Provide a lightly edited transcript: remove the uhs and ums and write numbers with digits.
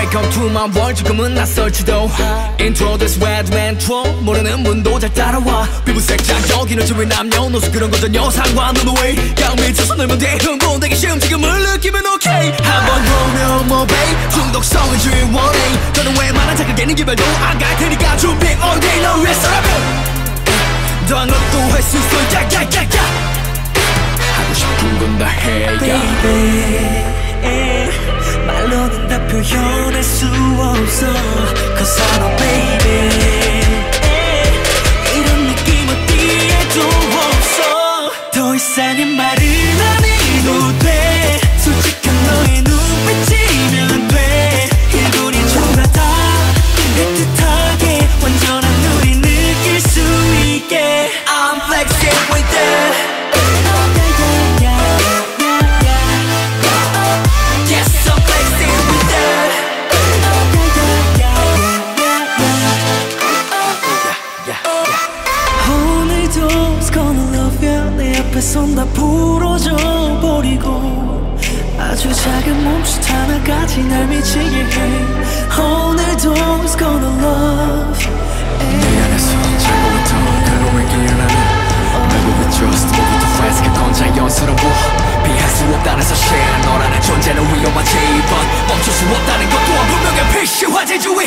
Welcome to my world 지금은 낯설지도 Introduce red man troll 모르는 분도 잘 따라와 피부색 장적이는 주위 남녀노소 그런 거 전혀 상관없는 way 양 미쳐서 놀면 돼 흥분되기 쉬운 지금을 느끼면 오케이 한번 보면 뭐 babe 중독성은 주의 원해 저는 웬만한 자극에는 기별도 안 갈 테니까 준비 all day 너 위해서라면 더한 것도 할 수 있어 야야야야 하고 싶은 건 다 해 baby 말로는 다 표현할 수 없어 Cause I know baby 이런 느낌 어디에도 없어 더 이상의 말은 안 해도 돼 솔직한 너의 눈빛이면 돼 일본이 전부 다 애틋하게 완전한 우리 느낄 수 있게 I'm flexing with that 손 다 부러져 버리고 아주 작은 몸짓 하나까지 날 미치게 해 오늘도 is gonna love 미안해서 잘못부터 결국에 기억나는 결국에 trust 뭐부터 friends 그건 자연스러워 피할 수 없다는 사실 너라는 존재는 위험하지 but 멈출 수 없다는 것 또한 분명히 필수화 제주의